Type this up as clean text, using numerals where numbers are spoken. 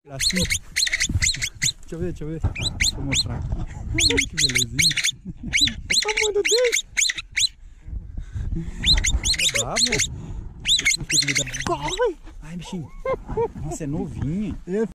Assim. Deixa eu ver. Deixa eu mostrar aqui. Que belezinha. Olha o tamanho do dente. É bravo. Corre! Ai, bichinho. Nossa, é novinho.